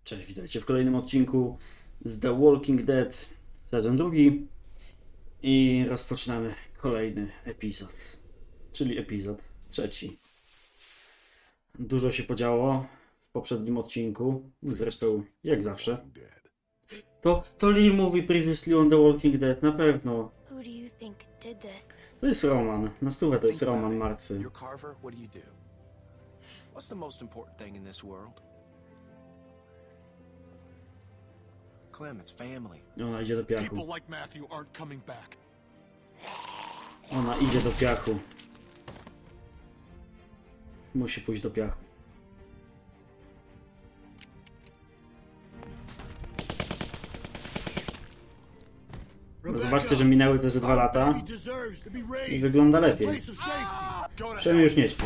Cześć, witajcie w kolejnym odcinku z The Walking Dead sezon drugi i rozpoczynamy kolejny epizod, czyli epizod trzeci. Dużo się podziało w poprzednim odcinku, zresztą jak zawsze. To Lee mówi previously on The Walking Dead, na pewno. To jest Roman, na stówę to jest Roman martwy. You're Carver, what do you do? What's the most important thing in this world? Clem, it's family. Ona idzie do piachu. People like Matthew aren't coming back. Ona idzie do piachu. Musi pójść do piachu. Zobaczcie, że minęły te ze 2 lata i wygląda lepiej. Przynajmniej już nie śpię.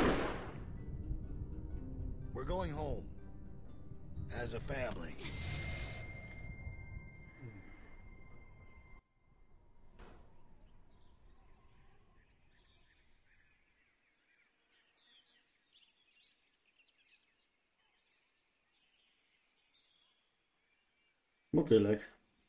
We're going home as a family. Motylek.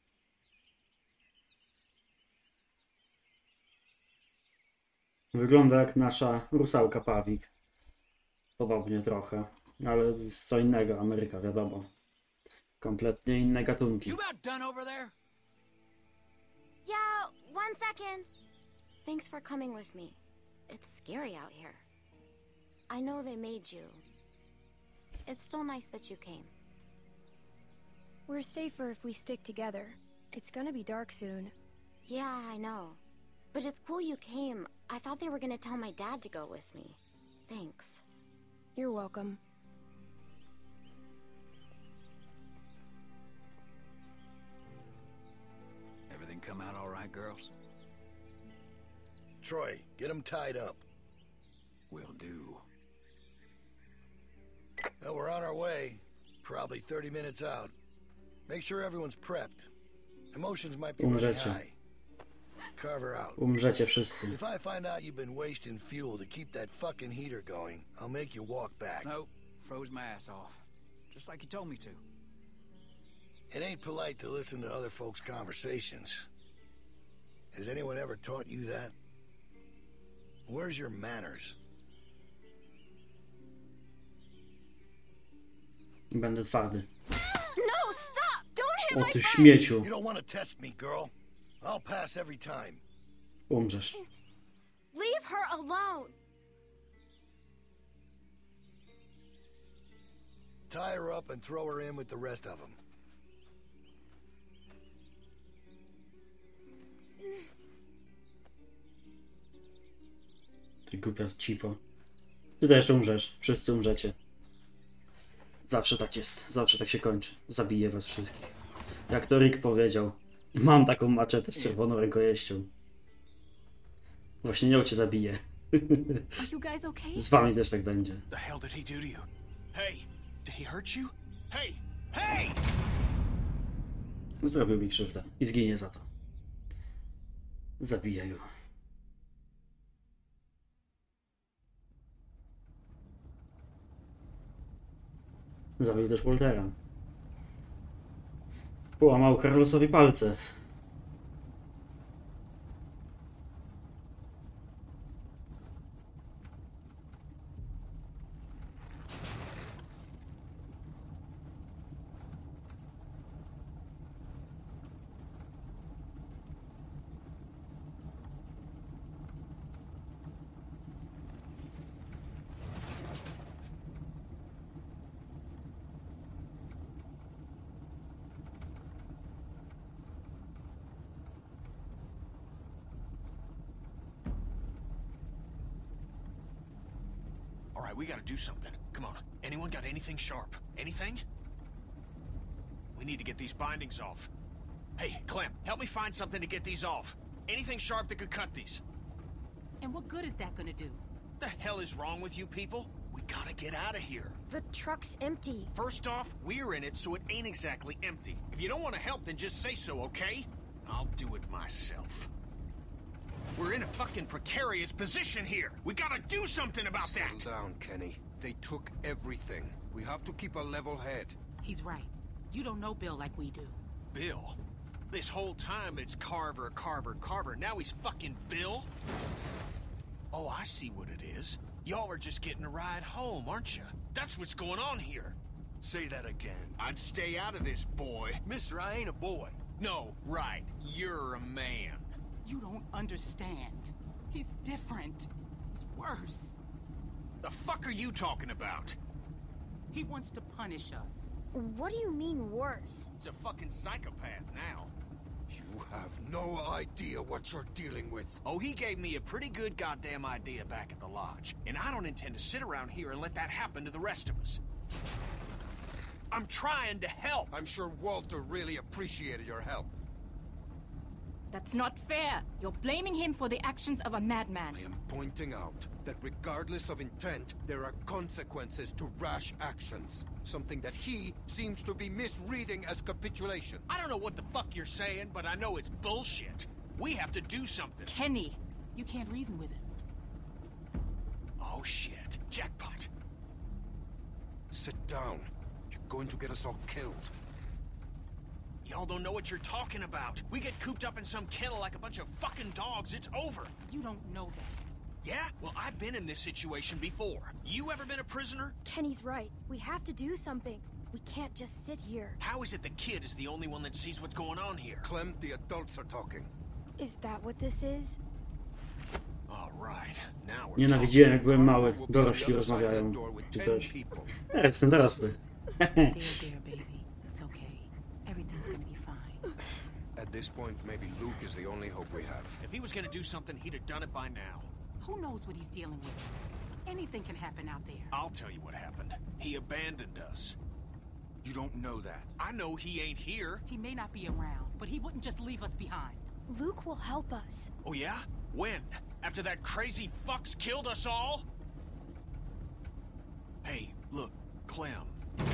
Wygląda jak nasza rusałka Pawik. Podobnie trochę, ale z co innego, Ameryka, wiadomo. Kompletnie inne gatunki. You about done over there? Yeah, 1 second. Thanks for coming with me. It's scary out here. I know they made you. It's still nice that you came. We're safer if we stick together. It's gonna be dark soon. Yeah, I know. But it's cool you came. I thought they were gonna tell my dad to go with me. Thanks. You're welcome. Everything come out all right, girls? Troy, get them tied up. Will do. Well, we're on our way. Probably 30 minutes out. Make sure everyone's prepped. Emotions might be running Umrzecie. high. Carver out. Umrzecie wszyscy. If I find out you've been wasting fuel to keep that fucking heater going, I'll make you walk back. No, froze my ass off. Just like you told me to. It ain't polite to listen to other folks' conversations. Has anyone ever taught you that? Where's your manners? Będę twardy. No, stop! Don't hit O my ty friend! śmieciu. You don't want to test me, girl. I'll pass every time. Umrzesz. Leave her alone! Tie her up and throw her in with the rest of them. Ty głupia cipo. Ty też umrzesz. Wszyscy umrzecie. Zawsze tak jest. Zawsze tak się kończy. Zabiję was wszystkich. Jak to Rick powiedział. Mam taką maczetę z czerwoną rękojeścią. Właśnie nią cię zabiję. Are you guys okay? Z wami też tak będzie. The hell did he do to you? Hey, did he hurt you? Hey, hey! Zrobił mi krzywdę. I zginie za to. Zabiję go. Zabił też Waltera. Połamał Carlosowi palce. All right, we gotta do something. Come on. Anyone got anything sharp? Anything? We need to get these bindings off. Hey, Clem, help me find something to get these off. Anything sharp that could cut these. And what good is that gonna do? The hell is wrong with you people? We gotta get out of here. The truck's empty. First off, we're in it, so it ain't exactly empty. If you don't want to help, then just say so, okay? I'll do it myself. We're in a fucking precarious position here. We gotta do something about that. Settle down, Kenny. They took everything. We have to keep a level head. He's right. You don't know Bill like we do. Bill? This whole time it's Carver, Carver, Carver. Now he's fucking Bill? Oh, I see what it is. Y'all are just getting a ride home, aren't you? That's what's going on here. Say that again. I'd stay out of this, boy. Mister, I ain't a boy. No, right. You're a man. You don't understand. He's different. He's worse. The fuck are you talking about? He wants to punish us. What do you mean worse? He's a fucking psychopath now. You have no idea what you're dealing with. Oh, he gave me a pretty good goddamn idea back at the lodge. And I don't intend to sit around here and let that happen to the rest of us. I'm trying to help. I'm sure Walter really appreciated your help. That's not fair. You're blaming him for the actions of a madman. I am pointing out that regardless of intent, there are consequences to rash actions. Something that he seems to be misreading as capitulation. I don't know what the fuck you're saying, but I know it's bullshit. We have to do something. Kenny. You can't reason with him. Oh shit. Jackpot. Sit down. You're going to get us all killed. Y'all don't know what you're talking about. We get cooped up in some kennel like a bunch of fucking dogs, it's over. You don't know that. Yeah? Well, I've been in this situation before. You ever been a prisoner? Kenny's right. We have to do something. We can't just sit here. How is it the kid is the only one that sees what's going on here? Clem, the adults are talking. Is that what this is? All right. Now we're Nienawidziłem, jak byłem Carver mały. will be on Dorośli the other side of rozmawiają. that door with Czy 10 coś. people. Ja jestem dorosły. There, baby. It's okay. Everything's gonna be fine. At this point, maybe Luke is the only hope we have. If he was gonna do something, he'd have done it by now. Who knows what he's dealing with? Anything can happen out there. I'll tell you what happened. He abandoned us. You don't know that. I know he ain't here. He may not be around, but he wouldn't just leave us behind. Luke will help us. Oh yeah? When? After that crazy fuck's killed us all? Hey, look, Clem.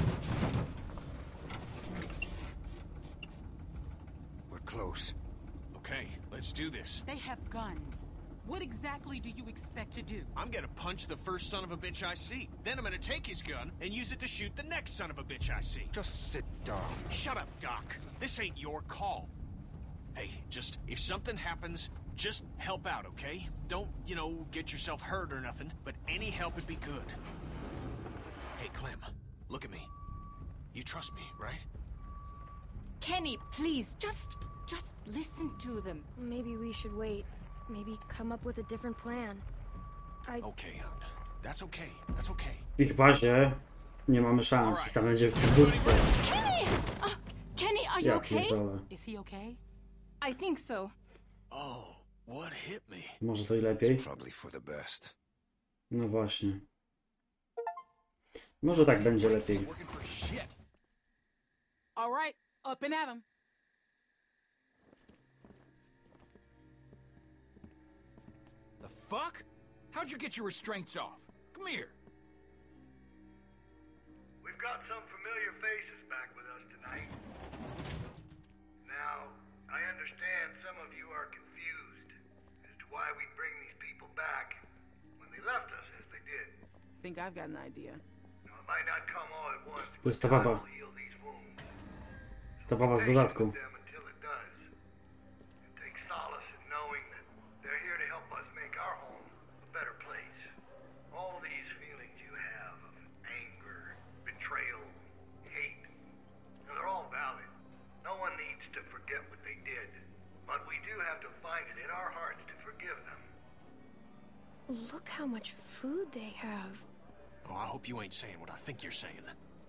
We're close. Okay, let's do this. They have guns. What exactly do you expect to do? I'm gonna punch the first son of a bitch I see. Then I'm gonna take his gun and use it to shoot the next son of a bitch I see. Just sit down. Shut up, Doc. This ain't your call. Hey, just, if something happens, just help out, okay? Don't, you know, get yourself hurt or nothing, but any help would be good. Hey, Clem, look at me. You trust me, right? Kenny, please, just listen to them. Maybe we should wait. Maybe come up with a different plan. Okay, hon. That's okay. That's okay. W ich bazie nie mamy szans. Ich tam będzie mnóstwo. Kenny! Kenny, are you Ja okay? pierdolę. Is he okay? I think so. Oh, what hit me? Może to i lepiej? Probably for the best. No właśnie. Może tak będzie lepiej. Working for shit. All right, up and at him. The fuck? How'd you get your restraints off? Come here. We've got some familiar faces back with us tonight. Now, I understand some of you are confused as to why we bring these people back when they left us as they did. Think I've got an idea. Now, it might not come all at once, To but jest ta time baba. will heal these wounds. Ta baba z dodatku. Stay with them until it does. And take solace in knowing that they're here to help us make our home a better place. All these feelings you have of anger, betrayal, hate, they're all valid. No one needs to forget what they did. But we do have to find it in our hearts to forgive them. Look how much food they have. Oh, I hope you ain't saying what I think you're saying.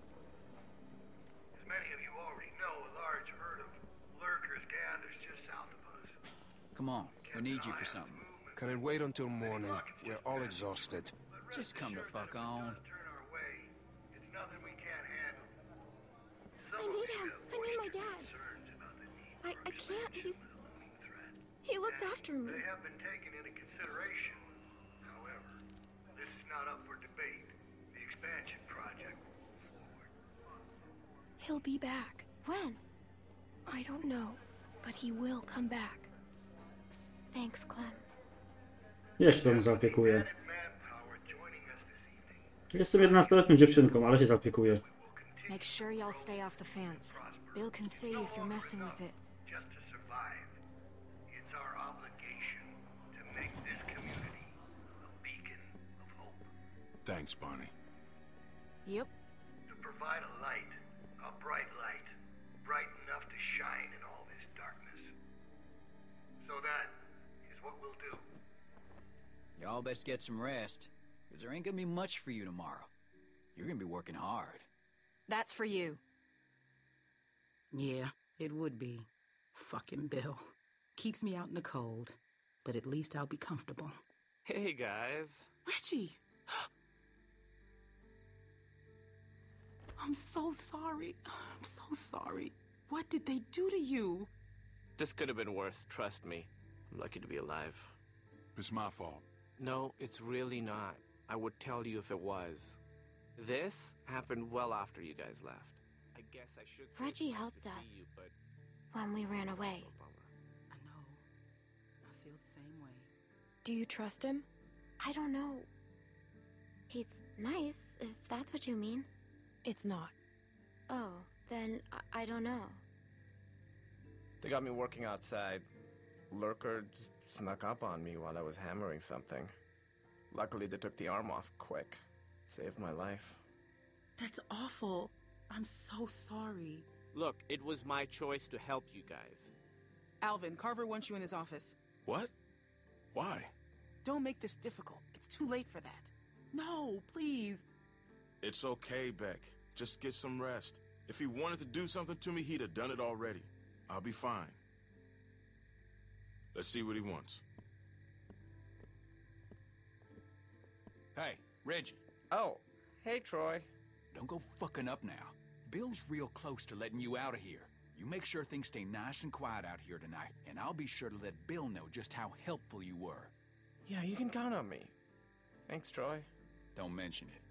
As many of you already know, a large herd of lurkers gathers just south of us. Come on, we need you for something. Can it wait until morning? We're all exhausted. Just come the fuck on. Turn our way. It's nothing we can't handle. I need him. I need my dad. I can't. He looks after me. They have been taken into consideration. However, this is not up for debate. The expansion project will move forward. He'll be back. When? I don't know, but he will come back. Thanks, Clem. Ja się tą zaopiekuję. Added manpower joining us this evening. Jestem 11-letnią dziewczynką, ale się zaopiekuję. We will continue Make sure y'all stay off the fence. Bill can see if you're messing with it. Just to survive. It's our obligation to make this community a beacon of hope. Thanks, Barney. Yep. To provide a light, a bright light, bright enough to shine in all this darkness. So that is what we'll do. Y'all best get some rest, because there ain't gonna be much for you tomorrow. You're gonna be working hard. That's for you. Yeah, it would be. Fucking Bill. Keeps me out in the cold, but at least I'll be comfortable. Hey, guys. Reggie! I'm so sorry. I'm so sorry. What did they do to you? This could have been worse, trust me. I'm lucky to be alive. It's my fault. No, it's really not. I would tell you if it was. This happened well after you guys left. I guess I should say Reggie it's nice helped to us see you, but when we ran away. I know. I feel the same way. Do you trust him? I don't know. He's nice, if that's what you mean. It's not. Oh, then I don't know. They got me working outside. Lurker snuck up on me while I was hammering something. Luckily, they took the arm off quick. Saved my life. That's awful. I'm so sorry. Look, it was my choice to help you guys. Alvin, Carver wants you in his office. What? Why? Don't make this difficult. It's too late for that. No, please. It's okay, Beck. Just get some rest. If he wanted to do something to me, he'd have done it already. I'll be fine. Let's see what he wants. Hey, Reggie. Oh, hey, Troy. Don't go fucking up now. Bill's real close to letting you out of here. You make sure things stay nice and quiet out here tonight, and I'll be sure to let Bill know just how helpful you were. Yeah, you can count on me. Thanks, Troy. Don't mention it.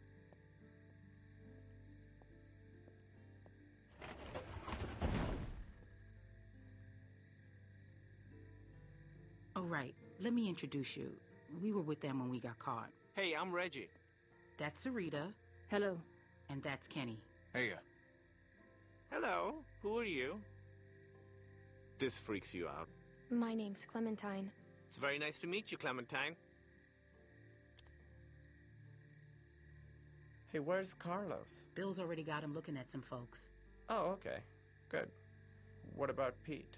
All right, let me introduce you. We were with them when we got caught. Hey, I'm Reggie. That's Sarita. Hello. And that's Kenny. Hey, Hello. Who are you? This freaks you out. My name's Clementine. It's very nice to meet you, Clementine. Hey, where's Carlos? Bill's already got him looking at some folks. Oh, okay. Good. What about Pete?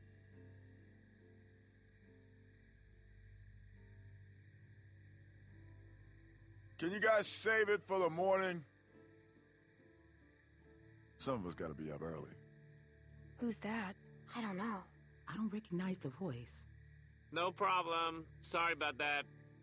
Can you guys save it for the morning? Some of us gotta be up early. Who's that? I don't know. I don't recognize the voice. No problem. Sorry about that.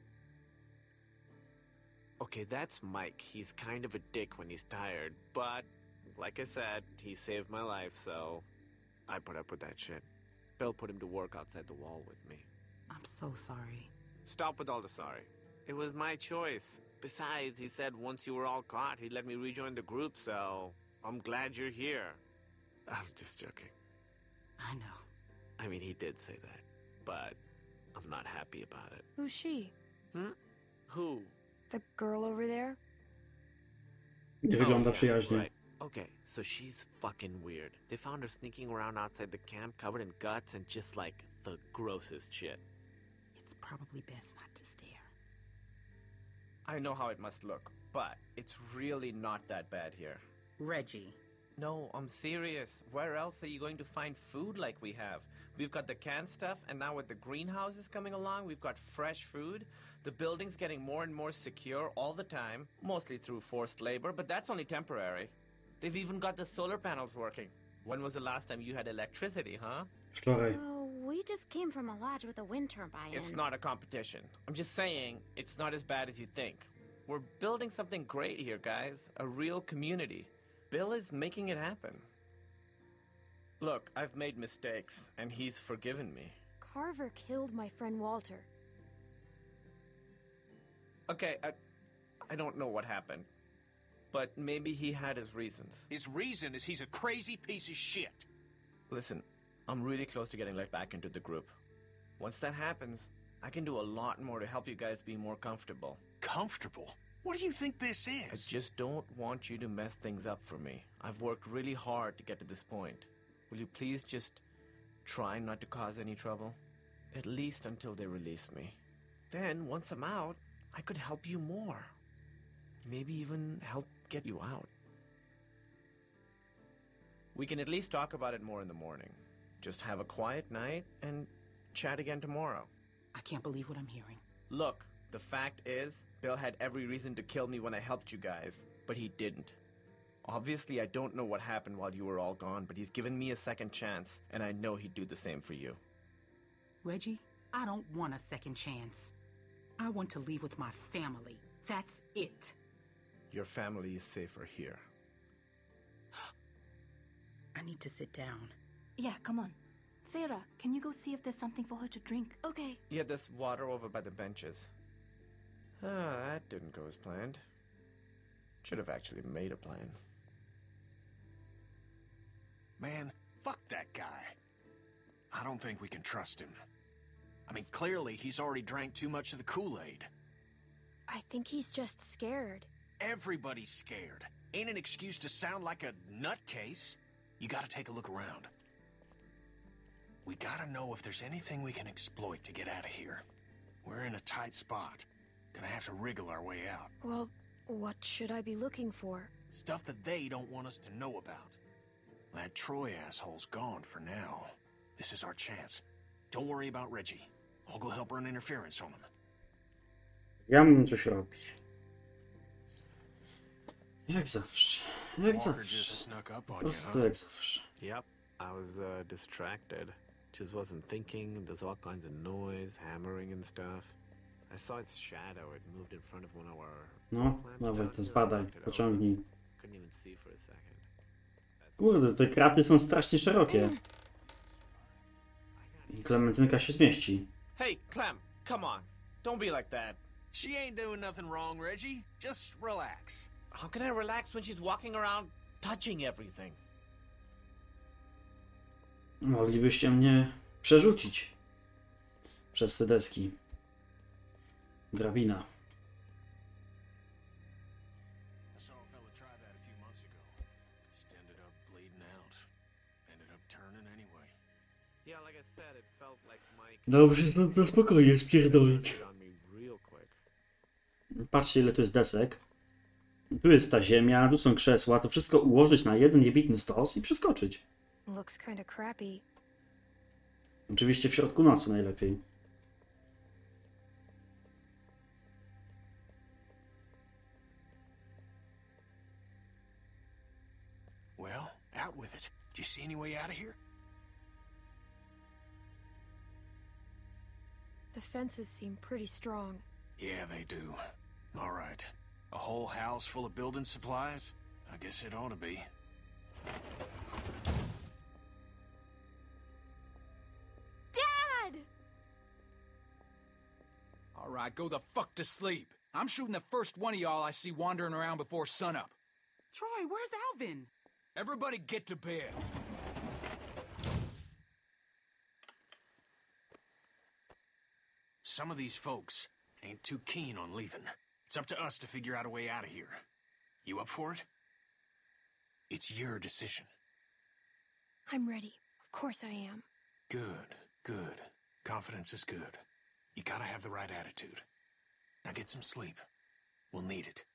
Okay, that's Mike. He's kind of a dick when he's tired, but like I said, he saved my life, so I put up with that shit. Bill put him to work outside the wall with me. I'm so sorry. Stop with all the sorry. It was my choice. Besides, he said once you were all caught, he'd let me rejoin the group, so I'm glad you're here. I'm just joking. I know. I mean, he did say that, but I'm not happy about it. Who's she? Who? The girl over there? Nie wygląda przyjaźnie. Right. Okay, so she's fucking weird. They found her sneaking around outside the camp covered in guts and just like the grossest shit. It's probably best not to stare. I know how it must look, but it's really not that bad here. Reggie. No, I'm serious. Where else are you going to find food like we have? We've got the canned stuff, and now with the greenhouses coming along, we've got fresh food. The building's getting more and more secure all the time, mostly through forced labor, but that's only temporary. They've even got the solar panels working. When was the last time you had electricity, huh? Wczoraj. Oh, we just came from a lodge with a wind turbine. It's not a competition. I'm just saying, it's not as bad as you think. We're building something great here, guys. A real community. Bill is making it happen. Look, I've made mistakes, and he's forgiven me. Carver killed my friend Walter. Okay, I don't know what happened. But maybe he had his reasons. His reason is he's a crazy piece of shit. Listen, I'm really close to getting let back into the group. Once that happens, I can do a lot more to help you guys be more comfortable. Comfortable? What do you think this I is? just don't want you to mess things up for me. I've worked really hard to get to this point. Will you please just try not to cause any trouble? At least until they release me. Then, once I'm out, I could help you more. Maybe even help get you out. We can at least talk about it more in the morning. Just have a quiet night and chat again tomorrow. I can't believe what I'm hearing. Look, the fact is, Bill had every reason to kill me when I helped you guys, but he didn't. Obviously, I don't know what happened while you were all gone, but he's given me a second chance, and I know he'd do the same for you. Reggie, I don't want a second chance. I want to leave with my family. That's it. Your family is safer here. I need to sit down. Yeah, come on. Sarah, can you go see if there's something for her to drink? Okay. Yeah, there's water over by the benches. That didn't go as planned. Should have actually made a plan. Man, fuck that guy. I don't think we can trust him. I mean, clearly he's already drank too much of the Kool-Aid. I think he's just scared. Everybody's scared. Ain't an excuse to sound like a nutcase. You gotta take a look around. We gotta know if there's anything we can exploit to get out of here. We're in a tight spot. Gonna have to wriggle our way out. Well, what should I be looking for? Stuff that they don't want us to know about. That Troy asshole's gone for now. This is our chance. Don't worry about Reggie. I'll go help run interference on him. Ja mam coś robić. Jak zawsze. Jak Walker zawsze. just snuck up Po on you, prostu huh? jak zawsze. Yep, I was distracted. Just wasn't thinking. There's all kinds of noise, hammering and stuff. I saw its shadow. It moved in front of one of our No, plants dawaj, down to here. zbadaj, I looked it over. pociągnij. Couldn't even see for a second. Kurde, te kraty są strasznie szerokie. I Klementynka się zmieści. Hey, Clem, come on. Don't be like that. She ain't doing nothing wrong, Reggie. Just relax. How can I relax when she's walking around touching everything? Moglibyście mnie przerzucić przez te deski. Drabina. I saw a fella try that a few months ago. Just ended up bleeding out. Ended up turning anyway. Yeah, like I said, it felt like Mike Dobrze, stąd na spokojnie spierdolić. turned on me real quick. Patrzcie, ile tu jest desek. Tu jest ta ziemia, tu są krzesła. To wszystko ułożyć na jeden jebitny stos i przeskoczyć. Looks kinda crappy. Oczywiście w środku nocy najlepiej. Well, out with it. Do you see any way out of here? The fences seem pretty strong. Yeah, they do. All right. A whole house full of building supplies? I guess it ought to be. Dad! All right, go the fuck to sleep. I'm shooting the first one of y'all I see wandering around before sunup. Troy, where's Alvin? Everybody get to bed. Some of these folks ain't too keen on leaving. It's up to us to figure out a way out of here. You up for it? It's your decision. I'm ready. Of course I am. Good, good. Confidence is good. You gotta have the right attitude. Now get some sleep. We'll need it.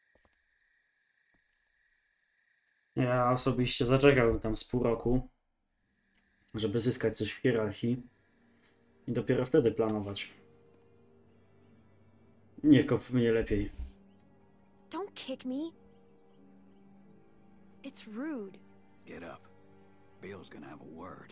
Ja osobiście zaczekałbym tam z pół roku, żeby zyskać coś w hierarchii i dopiero wtedy planować. Nie kop mnie lepiej. Don't kick me. It's rude. Get up. Bill's gonna have a word.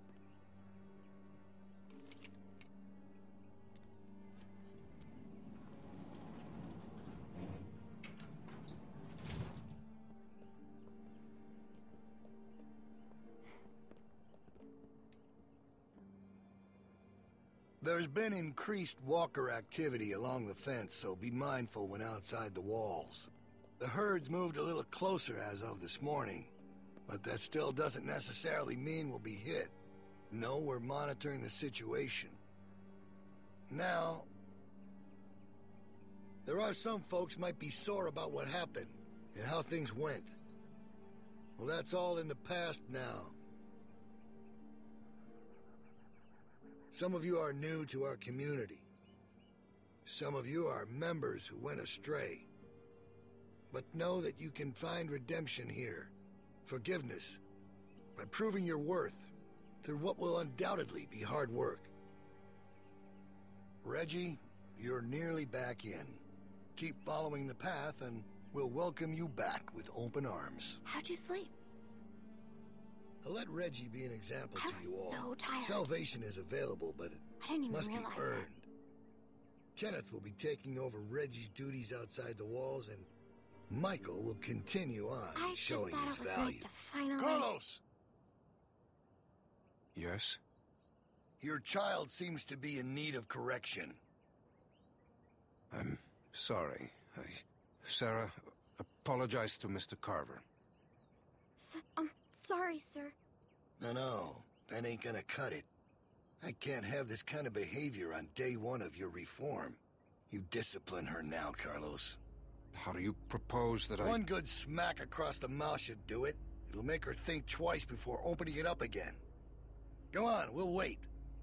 There's been increased walker activity along the fence, so be mindful when outside the walls. The herd's moved a little closer as of this morning, but that still doesn't necessarily mean we'll be hit. No, we're monitoring the situation. Now, There are some folks might be sore about what happened and how things went. Well, that's all in the past now. Some of you are new to our community. Some of you are members who went astray. But know that you can find redemption here, forgiveness, by proving your worth through what will undoubtedly be hard work. Reggie, you're nearly back in. Keep following the path and we'll welcome you back with open arms. How'd you sleep? I'll let Reggie be an example to you all. So tired. Salvation is available, but I didn't it even must be realize earned. that. Kenneth will be taking over Reggie's duties outside the walls, and Michael will continue on I just showing thought his it was value. nice to finally... Carlos! Yes? Your child seems to be in need of correction. I'm sorry. Sarah, apologize to Mr. Carver. Sorry, sir. No, that ain't gonna cut it. I can't have this kind of behavior on day one of your reform. You discipline her now, Carlos. How do you propose that One good smack across the mouth should do it. It'll make her think twice before opening it up again. Go on, we'll wait.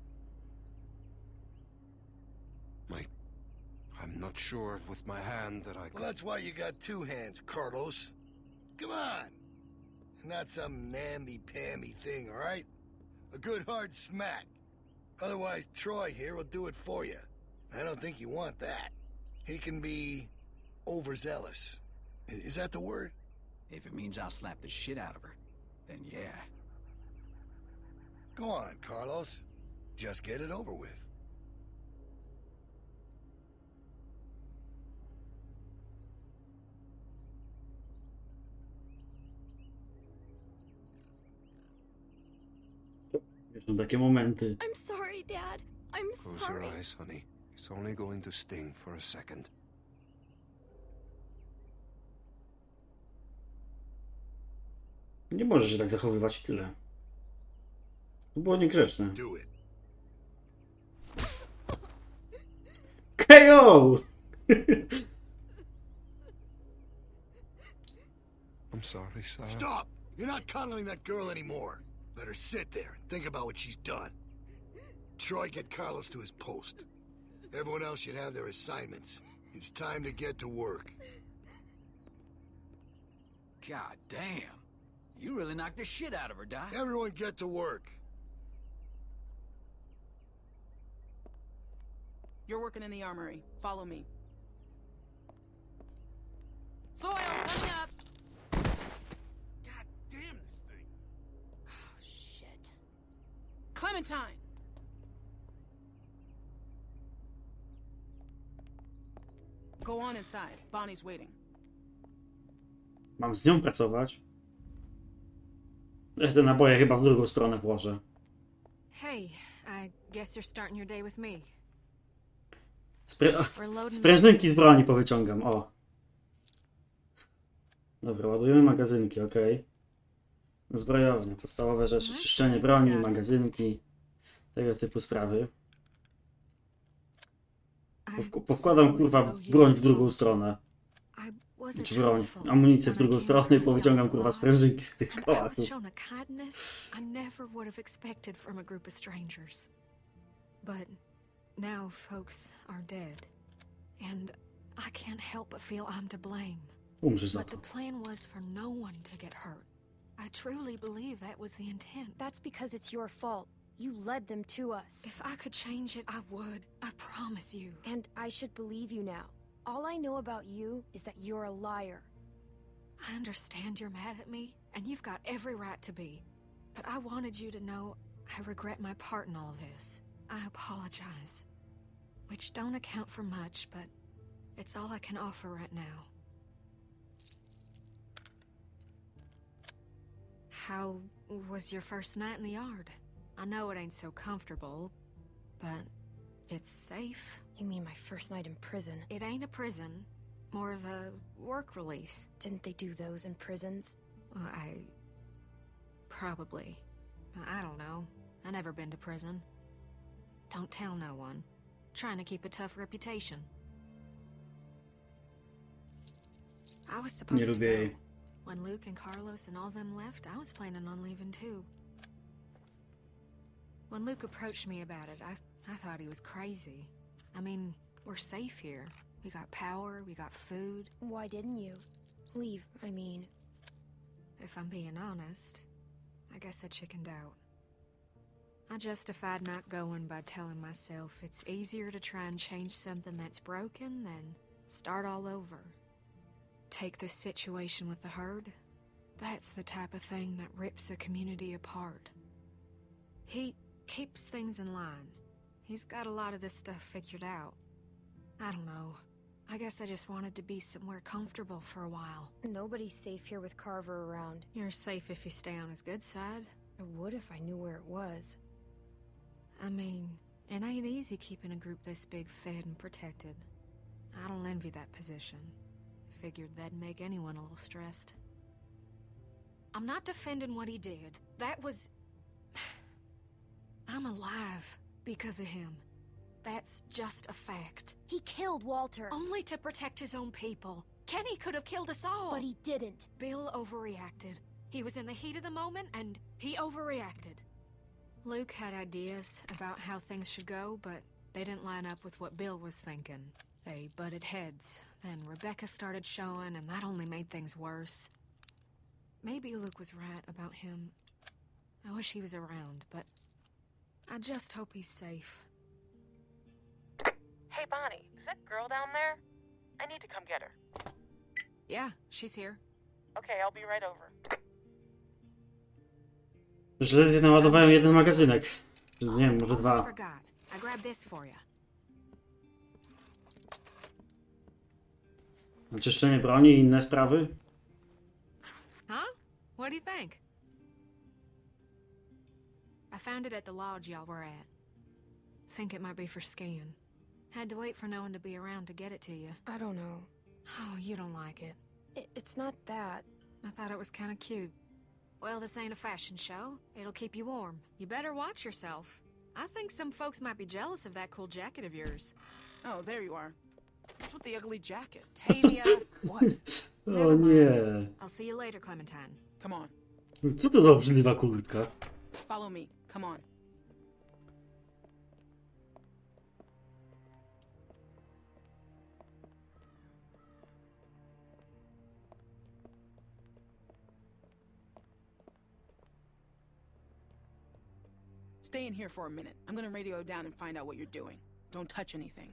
I'm not sure with my hand that I could... Well, that's why you got two hands, Carlos. Come on. Not some namby-pamby thing, all right? A good hard smack. Otherwise, Troy here will do it for you. I don't think you want that. He can be overzealous. Is that the word? If it means I'll slap the shit out of her, then yeah. Go on, Carlos. Just get it over with. Są takie momenty. I'm sorry, Dad. I'm Close sorry. your eyes, honey. It's only going to sting for a second. Nie możesz się tak zachowywać, tyle. To było niegrzeczne. Do it. KO! I'm sorry, Sarah. Stop! You're not coddling that girl anymore. Let her sit there and think about what she's done. Troy, get Carlos to his post. Everyone else should have their assignments. It's time to get to work. God damn. You really knocked the shit out of her, Doc. Everyone get to work. You're working in the armory. Follow me. Soil, coming up! God damn this thing. Oh, shit. Clementine! Go on inside. Bonnie's waiting. Mam z nią pracować? Ja te naboje chyba w drugą stronę włożę. Hey, I guess you're starting your day with me. Sprężynki z broni powyciągam, o. Dobra, ładujemy magazynki, ok. Zbrojownia, podstawowe rzeczy, czyszczenie broni, magazynki, tego typu sprawy. Powkładam kurwa broń w drugą stronę. Czy broń, amunicję w drugą stronę i powyciągam kurwa sprężynki z tych kołaków. Now folks are dead, and I can't help but feel I'm to blame. But the plan was for no one to get hurt. I truly believe that was the intent. That's because it's your fault. You led them to us. If I could change it, I would. I promise you. And I should believe you now. All I know about you is that you're a liar. I understand you're mad at me, and you've got every right to be. But I wanted you to know I regret my part in all of this. I apologize. Which don't account for much, but it's all I can offer right now. How was your first night in the yard? I know it ain't so comfortable, but it's safe. You mean my first night in prison? It ain't a prison, more of a work release. Didn't they do those in prisons? Probably. I don't know. I never been to prison. Don't tell no one. Trying to keep a tough reputation. I was supposed Nie to lubię go. jej. When Luke and Carlos and all them left, I was planning on leaving too. When Luke approached me about it, I thought he was crazy. I mean, we're safe here. We got power, we got food. Why didn't you? Leave, I mean. If I'm being honest, I guess I chickened out. I justified not going by telling myself it's easier to try and change something that's broken than start all over. Take this situation with the herd. That's the type of thing that rips a community apart. He keeps things in line. He's got a lot of this stuff figured out. I don't know. I guess I just wanted to be somewhere comfortable for a while. Nobody's safe here with Carver around. You're safe if you stay on his good side. I would if I knew where it was. I mean, it ain't easy keeping a group this big fed and protected. I don't envy that position. Figured that'd make anyone a little stressed. I'm not defending what he did. That was... I'm alive because of him. That's just a fact. He killed Walter. Only to protect his own people. Kenny could have killed us all. But he didn't. Bill overreacted. He was in the heat of the moment, and he overreacted. Luke had ideas about how things should go, but they didn't line up with what Bill was thinking. They butted heads. Then Rebecca started showing, and that only made things worse. Maybe Luke was right about him. I wish he was around, but I just hope he's safe. Hey, Bonnie, is that girl down there? I need to come get her. Yeah, she's here. Okay, I'll be right over. Że naładowałem jeden magazynek. Nie wiem, może Almost 2. forgot. I grabbed this for you. Czyszczenie broni i inne sprawy? Huh? What do you think? I found it at the lodge y'all were at. Think it might be for skiing. Had to wait for no one to be around to get it to you. I don't know. Oh, you don't like it. It's not that. I thought it was kind of cute. Well, this ain't a fashion show. It'll keep you warm. You better watch yourself. I think some folks might be jealous of that cool jacket of yours. Oh, there you are. What's with the ugly jacket? Tavia. What? O nie. I'll see you later, Clementine. Come on. Co to za obrzydliwa kurtka? Follow me. Come on. Stay in here for a minute. I'm gonna radio down and find out what you're doing. Don't touch anything.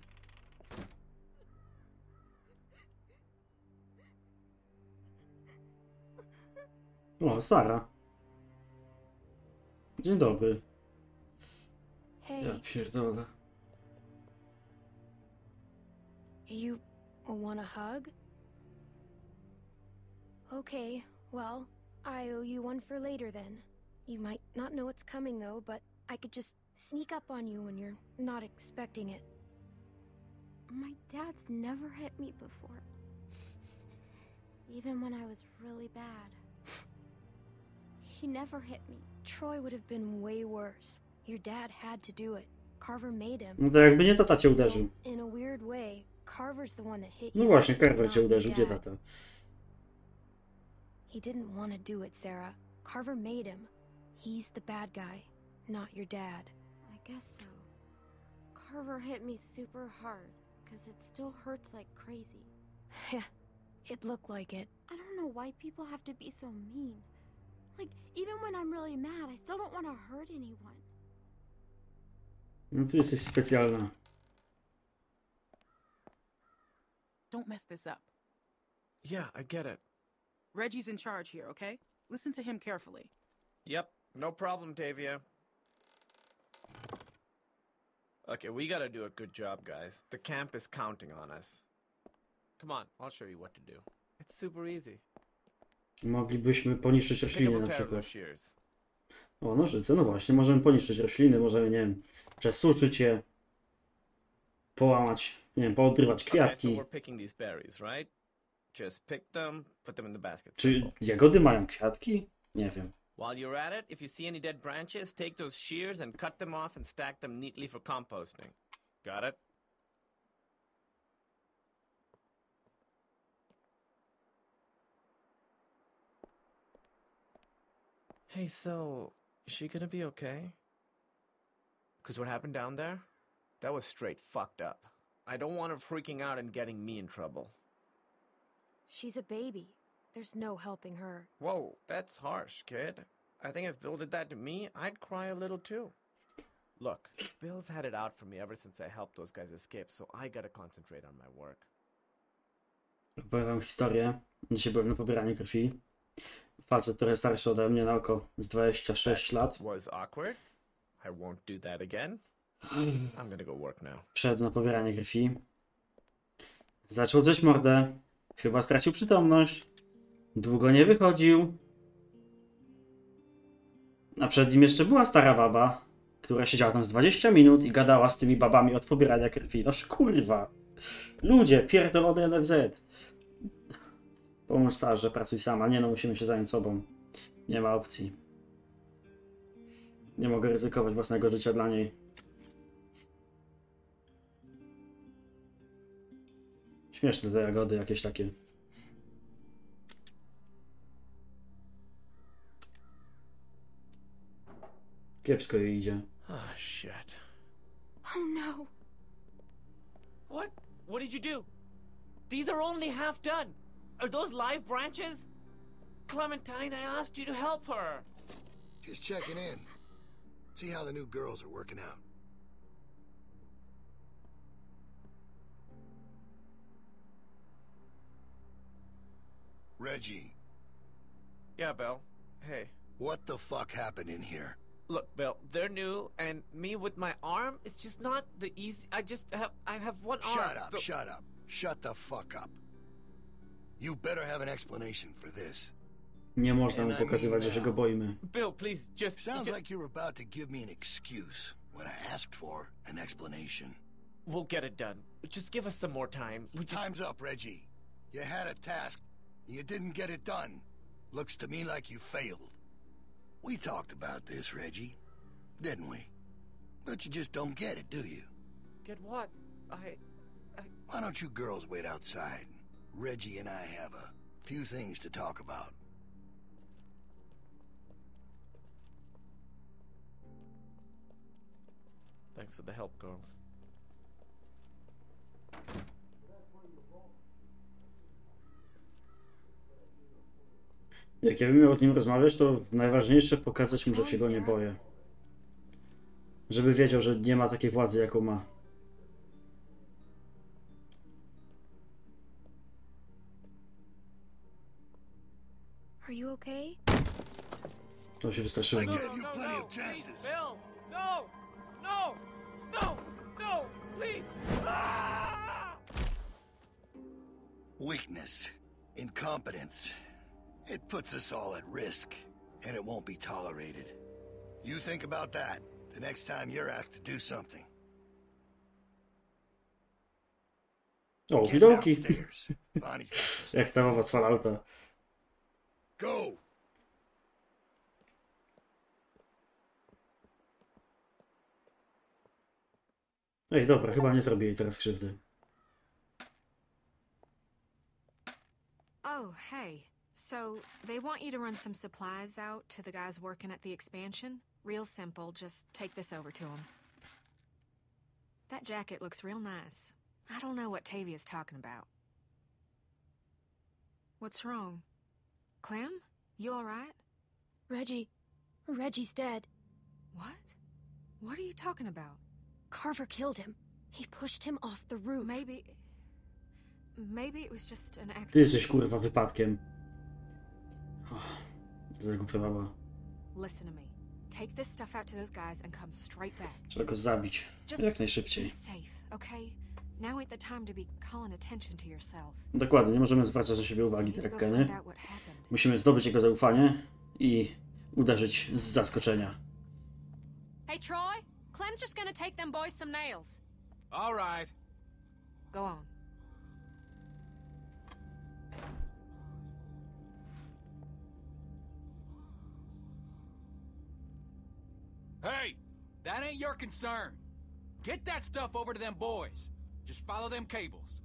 O, Sara. Dzień dobry. Hey. Ja pierdolę. You want a hug? Okay, well, I owe you one for later then. You might not know it's coming though, but I could just sneak up on you when you're not expecting it. My dad's never hit me before. Even when I was really bad. He never hit me. Troy would have been way worse. Your dad had to do it. Carver made him. No to jakby nie tata cię uderzył. So, in a weird way, Carver's the one that hit No you. właśnie, Carver not cię uderzył, your gdzie dad. tata? He didn't want to do it, Sarah. Carver made him. He's the bad guy, not your dad. I guess so. Carver hit me super hard, because it still hurts like crazy. Yeah, it looked like it. I don't know why people have to be so mean. Like, even when I'm really mad, I still don't want to hurt anyone. No ty jesteś specjalna. Don't mess this up. Yeah, I get it. Reggie's in charge here, okay? Listen to him carefully. Yep, no problem, Tavia. Okay, we gotta do a good job, guys. The camp is counting on us. Come on, I'll show you what to do. It's super easy. Moglibyśmy poniszczyć Pick up rośliny a na pair of przykład. those shears. O, nożyce, no właśnie, możemy poniszczyć rośliny, możemy, nie wiem, przesuszyć je, połamać, nie wiem, poodrywać Okay, so kwiatki. we're picking these berries, right? Just pick them, put them in the basket. Czy Simple. jagody mają kwiatki? Nie wiem. While you're at it, if you see any dead branches, take those shears and cut them off and stack them neatly for composting. Got it? Hey, so, is she gonna be okay? Because what happened down there? That was straight fucked up. I don't want her freaking out and getting me in trouble. She's a baby. There's no helping her. Whoa, that's harsh, kid. I think if Bill did that to me, I'd cry a little too. Look, Bill's had it out for me ever since I helped those guys escape, so I gotta concentrate on my work. Opowiem wam historię. Dzisiaj byłem na pobieraniu krwi. Facet, który jest starszy ode mnie na oko z 26 lat. Was awkward? I won't do that again. I'm gonna go work now. Wszedł na pobieranie krwi. Zaczął drzeć mordę. Chyba stracił przytomność. Długo nie wychodził. A przed nim jeszcze była stara baba, która siedziała tam z 20 minut i gadała z tymi babami od pobierania krwi. Noż kurwa. Ludzie, pierdolony NFZ. Pomóż Sarze, pracuj sama. Nie no, musimy się zająć sobą. Nie ma opcji. Nie mogę ryzykować własnego życia dla niej. Śmieszne te jagody jakieś takie. Kiepsko jej idzie. Oh, shit. Oh no. What did you do? These are only half done. Are those live branches? Clementine, I asked you to help her. Just checking in. See how the new girls are working out. Reggie. Yeah, Bill. Hey. What the fuck happened in here? Look, Bill, they're new, and me with my arm, it's just not the easy... I have one arm. Shut up. Shut the fuck up. You better have an explanation for this. Nie można mu pokazywać, że się go boimy. Bill, please, just... Sounds like you're about to give me an excuse when I asked for an explanation. We'll get it done. Just give us some more time. Time's up, Reggie. You had a task. You didn't get it done. Looks to me like you failed. We talked about this, Reggie, didn't we? But you just don't get it, do you? Get what? Why don't you girls wait outside? Reggie and I have a few things to talk about. Thanks for the help, girls. Jak ja bym miał z nim rozmawiać, to najważniejsze pokazać mu, że się go nie boję. Żeby wiedział, że nie ma takiej władzy, jaką ma. Are you okay? To się wystraszyłem. No, please, Bill! No! No! No! No! Please! Ah! Weakness, incompetence. It puts us all at risk, and it won't be tolerated. You think about that the next time you're asked to do something. O, widoki. Jak ta mowa z Fallouta. Go! Ej, dobra, chyba nie zrobię jej teraz krzywdy. Oh, hey. So, they want you to run some supplies out to the guys working at the expansion? Real simple, just take this over to them. That jacket looks real nice. I don't know what Tavia's talking about. What's wrong? Clem? You alright? Reggie's dead. What? What are you talking about? Carver killed him. He pushed him off the roof. Maybe it was just an accident. Ty jesteś kurwa wypadkiem. Zagłupia baba. Listen to me. Take this stuff out to those guys and come straight back. Trzeba go zabić. Jak najszybciej. Be safe, okay? Now ain't the time to be calling attention to yourself. Dokładnie, nie możemy zwracać na siebie uwagi, tak jak Kenny. Musimy zdobyć jego zaufanie i uderzyć z zaskoczenia. Hey Troy, Clem's just gonna take them boys some nails. All right. Go on. Hey, that ain't your concern. Get that stuff over to them boys. Just follow them cables.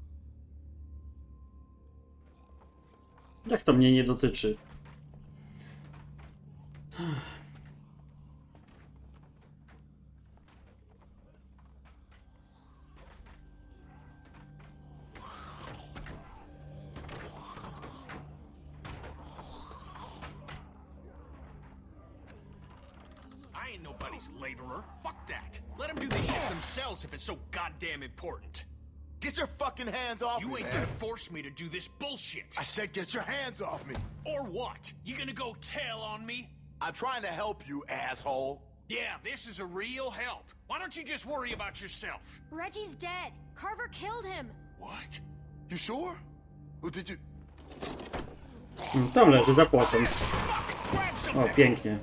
Jak to mnie nie dotyczy? I ain't nobody's laborer. Fuck that. Let them do this shit themselves if it's so goddamn important. Get your fucking hands off me, You ain't man. gonna force me to do this bullshit. I said get your hands off me. Or what? You gonna go tell on me? I'm trying to help you, asshole. Yeah, this is a real help. Why don't you just worry about yourself? Reggie's dead. Carver killed him. What? You sure? Or did you... Tam leży, za płotem. O, pięknie.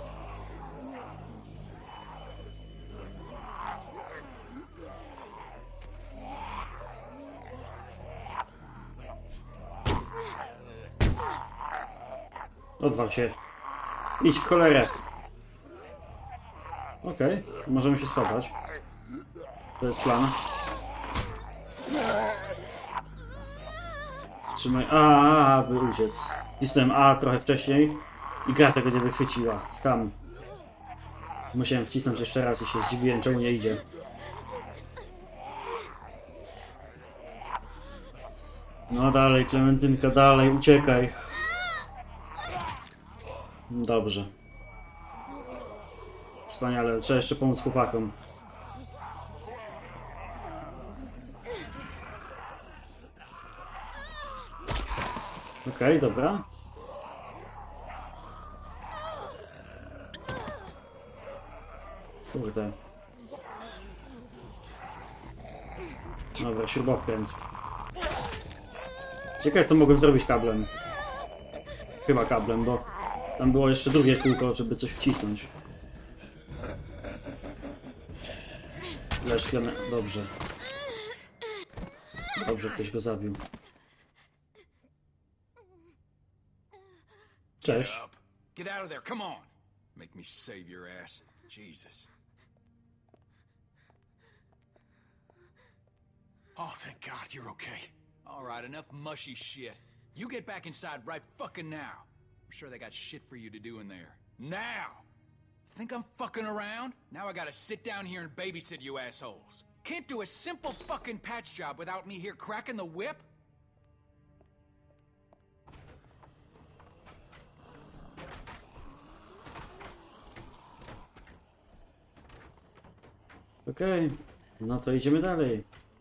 Odwal się. Idź w cholerę. Okej, możemy się schować. To jest plan. Trzymaj A, by uciec. Wcisnąłem A trochę wcześniej i gra tego nie wychwyciła. Skam. Musiałem wcisnąć jeszcze raz i się zdziwiłem, czemu nie idzie. No dalej, Klementynka, dalej, uciekaj. Dobrze. Wspaniale, trzeba jeszcze pomóc chłopakom. Okej, dobra. Kurde. Dobra, śrubokręt. Ciekawe, co mogłem zrobić kablem. Chyba kablem, bo tam było jeszcze drugie kółko, żeby coś wcisnąć. Leż Klemen... Dobrze. Dobrze, ktoś go zabił. Cześć. Get up. Get out of there, come on. Make me save your ass. Jesus. Oh, thank God you're okay. All right, enough mushy shit. You get back inside right fucking now. I'm sure they got shit for you to do in there. Now! Think I'm fucking around? Now I gotta sit down here and babysit you assholes. Can't do a simple fucking patch job without me here cracking the whip? Okej, no to idziemy dalej.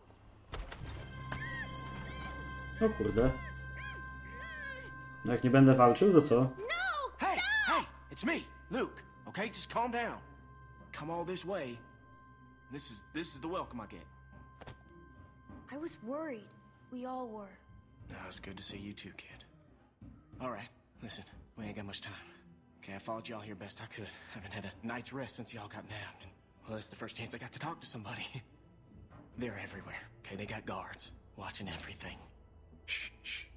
O kurde. No jak nie będę walczył, to co? Hey, hey, it's me, Luke. Okay, just calm down. Come all this way. This is the welcome I get. I was worried. We all were. No, it's good to see you too, kid. All right, listen, we ain't got much time. Okay, I followed y'all here best I could. Haven't had a night's rest since y'all got nabbed, and well, it's the first chance I got to talk to somebody. They're everywhere. Okay, they got guards watching everything. Shh, shh.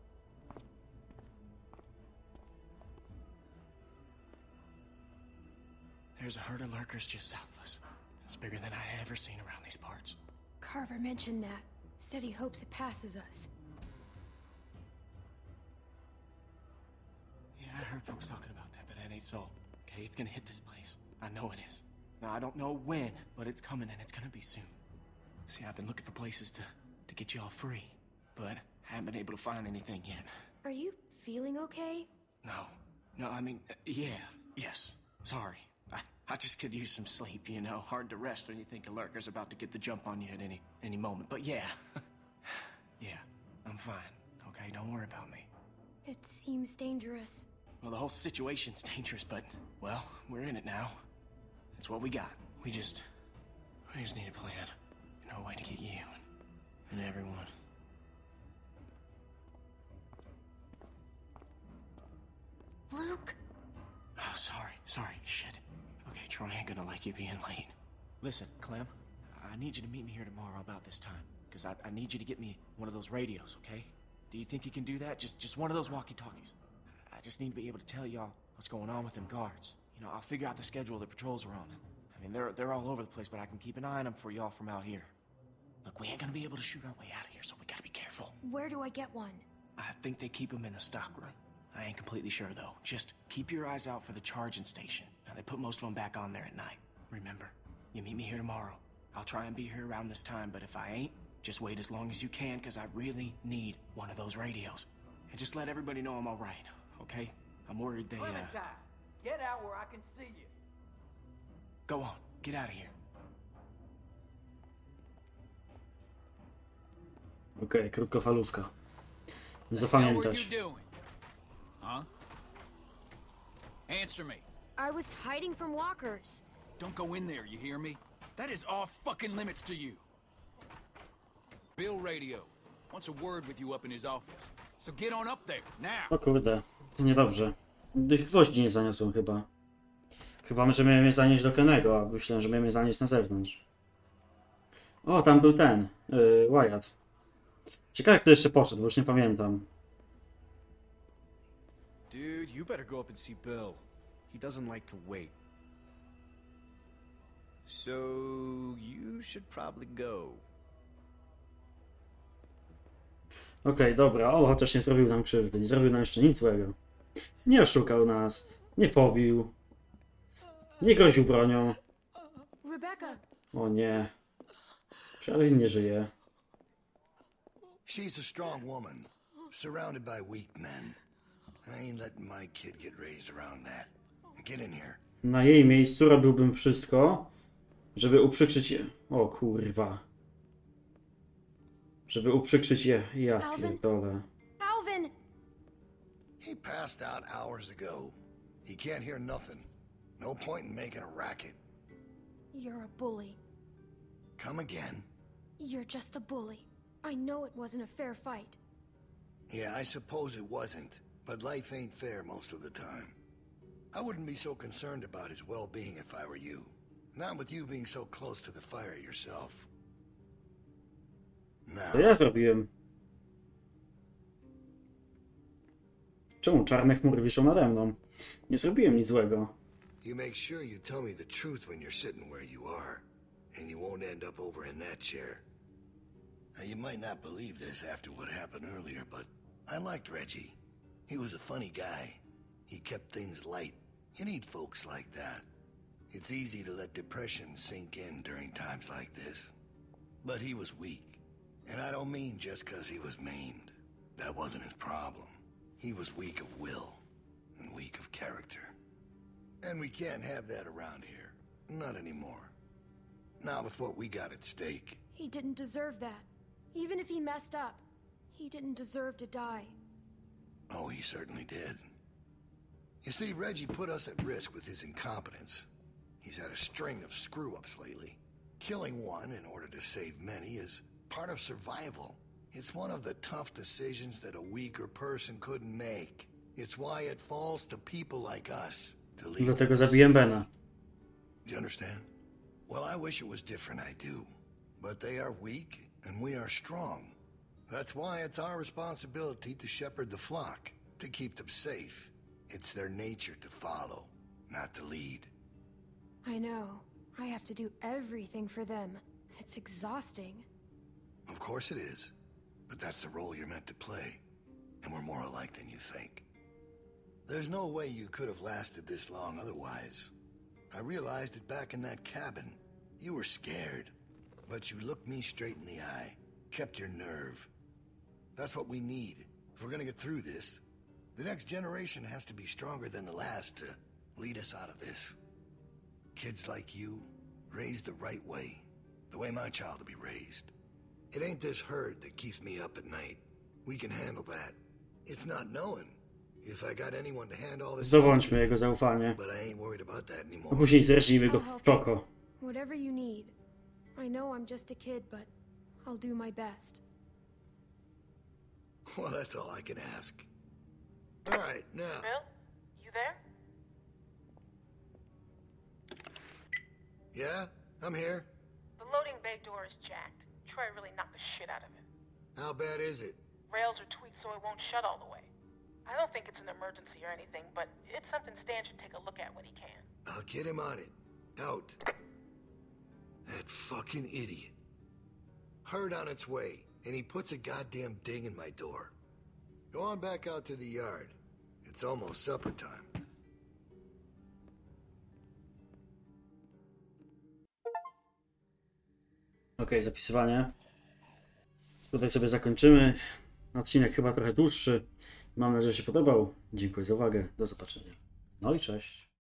There's a herd of lurkers just south of us. It's bigger than I ever seen around these parts. Carver mentioned that. Said he hopes it passes us. Yeah, I heard folks talking about that, but that ain't so. Okay, it's gonna hit this place. I know it is. Now, I don't know when, but it's coming and it's gonna be soon. See, I've been looking for places to get you all free, but haven't been able to find anything yet. Are you feeling okay? No, I mean, yes. Sorry. I just could use some sleep, you know. Hard to rest when you think a lurker's about to get the jump on you at any moment. But yeah. Yeah, I'm fine. Okay, don't worry about me. It seems dangerous. Well, the whole situation's dangerous, but, well, we're in it now. That's what we got. We just need a plan. You know, a way to get you and everyone. Luke! Oh, sorry, shit. Okay, Troy ain't gonna like you being late. Listen, Clem, I need you to meet me here tomorrow about this time. Because I need you to get me one of those radios, okay? Do you think you can do that? Just one of those walkie-talkies. I just need to be able to tell y'all what's going on with them guards. You know, I'll figure out the schedule the patrols are on. I mean, they're all over the place, but I can keep an eye on them for y'all from out here. Look, we ain't gonna be able to shoot our way out of here, so we gotta be careful. Where do I get one? I think they keep them in the stock room. I ain't completely sure, though. Just keep your eyes out for the charging station. Now, they put most of them back on there at night. Remember, you meet me here tomorrow. I'll try and be here around this time, but if I ain't, just wait as long as you can, because I really need one of those radios. And just let everybody know I'm all right, okay? I'm worried they, Clementine, get out where I can see you. Go on, get out of here. Okej, krótkofalówka. What were Zapamiętać. you doing? Huh? Answer me. I was hiding from walkers. Don't go in there, you hear me? That is off fucking limits to you. Bill Radio wants a word with you up in his office. So get on up there, now. O kurde, to niedobrze. Tych gwoździ nie zaniosłem chyba. Chyba, że miałem je zanieść do Kennego, a myślałem, że miałem je zanieść na zewnątrz. O, tam był ten, Wyatt. Ciekawe, kto jeszcze poszedł, bo już nie pamiętam. Dude, you better go up and see Bill. He doesn't like to wait. So, you should probably go. Okej, dobra, o, chociaż nie zrobił nam krzywdy, nie zrobił nam jeszcze nic złego. Nie oszukał nas, nie pobił, nie groził bronią. Rebecca! O nie, Charlie nie żyje. She's a strong woman, surrounded by weak men. I ain't letting my kid get raised around that. Get in here. Na jej miejscu robiłbym wszystko, żeby uprzykrzyć je. O kurwa. Żeby uprzykrzyć je. Ja pierdolę. Alvin! He passed out hours ago. He can't hear nothing. No point in making a racket. You're a bully. Come again? You're just a bully. I know it wasn't a fair fight. Yeah, I suppose it wasn't. But life ain't fair most of the time. I wouldn't be so concerned about his well-being if I were you. Not with you being so close to the fire yourself. Co ja zrobiłem? Czemu czarne chmury wiszą nade mną? Nie zrobiłem nic złego. You make sure you tell me the truth when you're sitting where you are, and you won't end up over in that chair. Now, you might not believe this after what happened earlier, but I liked Reggie. He was a funny guy. He kept things light. You need folks like that. It's easy to let depression sink in during times like this. But he was weak. And I don't mean just because he was maimed. That wasn't his problem. He was weak of will and weak of character. And we can't have that around here. Not anymore. Not with what we got at stake. He didn't deserve that. Even if he messed up, he didn't deserve to die. Oh, he certainly did. You see, Reggie put us at risk with his incompetence. He's had a string of screw-ups lately. Killing one in order to save many is part of survival. It's one of the tough decisions that a weaker person couldn't make. It's why it falls to people like us to lead. Dlatego zabiłem Bena. Do you understand? Well, I wish it was different, I do. But they are weak, and we are strong. That's why it's our responsibility to shepherd the flock, to keep them safe. It's their nature to follow, not to lead. I know. I have to do everything for them. It's exhausting. Of course it is. But that's the role you're meant to play. And we're more alike than you think. There's no way you could have lasted this long otherwise. I realized it back in that cabin. You were scared. But you looked me straight in the eye. Kept your nerve. That's what we need. If we're gonna get through this, the next generation has to be stronger than the last to lead us out of this. Kids like you, raised the right way. The way my child will be raised. It ain't this herd that keeps me up at night. We can handle that. It's not knowing if I got anyone to hand all this. Zdobądźmy jego zaufanie. But I ain't worried about that anymore. A później zresznijmy go w czoko. Whatever you need. I know I'm just a kid, but I'll do my best. Well, that's all I can ask. All right, now. Bill, you there? Yeah, I'm here. The loading bay door is jacked. Troy really knocked the shit out of it. How bad is it? Rails are tweaked so it won't shut all the way. I don't think it's an emergency or anything, but it's something Stan should take a look at when he can. I'll get him on it. Out. That fucking idiot. Herd on its way, and he puts a goddamn ding in my door. Go on back out to the yard. It's almost supper time. Okej, zapisywanie. Tutaj sobie zakończymy. Odcinek chyba trochę dłuższy. Mam nadzieję, że się podobał. Dziękuję za uwagę. Do zobaczenia. No i cześć.